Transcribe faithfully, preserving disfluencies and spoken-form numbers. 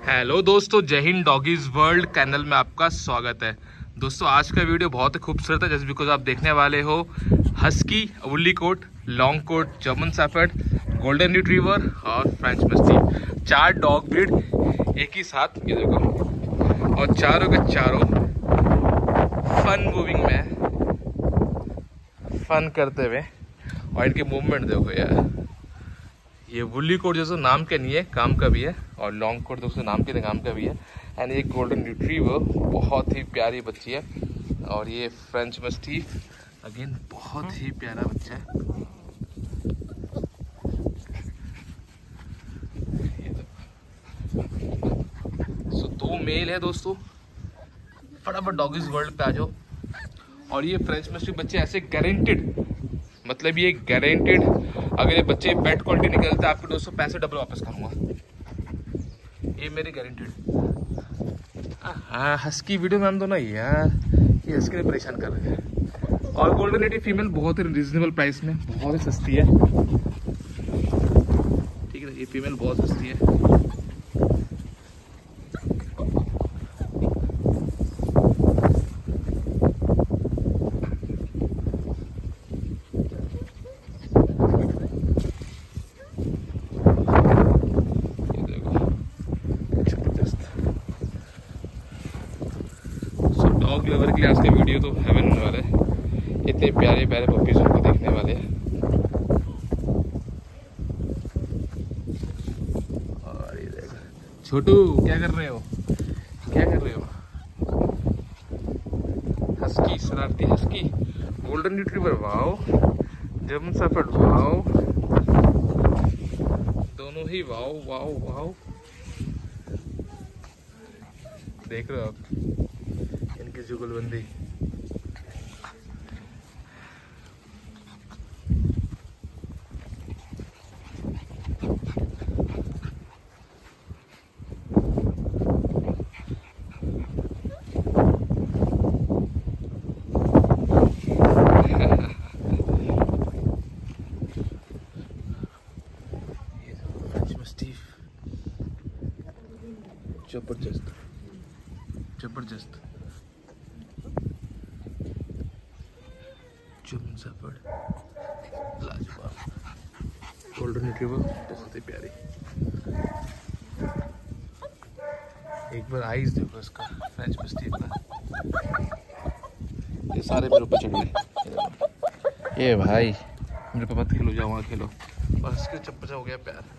Hello दोस्तों, जय Hind. Doggies world channel में आपका स्वागत है। दोस्तों आज का वीडियो बहुत ही खूबसूरत है, जैसे बिकॉज आप देखने वाले हो husky, woolly coat, long coat, German shepherd, golden retriever और फ्रेंच मैस्टिफ। चार डॉग ब्रीड एक ही साथ, ये देखो, और चारों के चारों फन मूविंग में, फन करते हुए, और इनके मूवमेंट देखो यार। ये वुली कोट जैसे नाम का नहीं है, काम का भी है, और लॉन्ग कोट दोस्तों नाम के काम का भी है। एंड ये गोल्डन रिट्रीवर बहुत ही प्यारी बच्ची है, और ये फ्रेंच मैस्टिफ अगेन बहुत ही प्यारा बच्चा है। सो so, दो मेल है दोस्तों। फटाफट डॉगीज वर्ल्ड पे आ जाओ। और ये फ्रेंच मैस्टिफ बच्चे ऐसे गारंटेड, मतलब ये गारंटेड, अगर ये बच्चे बेड क्वालिटी निकलते हैं आपके दोस्तों पैसे डबल वापस करूंगा, ये मेरी गारंटेड। हाँ, हस्की वीडियो मैम दो ना यार, ये हस्की ने परेशान कर रहे हैं। और गोल्डन रिट्रीवर फीमेल बहुत ही रिजनेबल प्राइस में, बहुत ही सस्ती है, ठीक है। ये फीमेल बहुत सस्ती है। डॉग लवर के लिए आज का वीडियो तो हेवन होने वाला है। इतने प्यारे प्यारे पपीज उनको देखने वाले हैं। और ये देखो छोटू, क्या कर रहे हो, क्या कर रहे हो? हस्की, शरारती husky, golden retriever wow, German shepherd wow, दोनों ही वाओ वाओ वाओ। देख रहे हो आप इनकी जुगलबंदी। जबरदस्त जबरदस्त जर्मन शेफर्ड, लाजवाब, गोल्डन रिट्रीवर बहुत ही प्यारी। एक बार आइज देखो इसका, फ्रेंच मैस्टिफ का। ये सारे मेरे ऊपर चढ़ गए। ये भाई मेरे पे मत खेलो, जाओ वहाँ खेलो। बस इसके चप्पचा हो गया प्यार।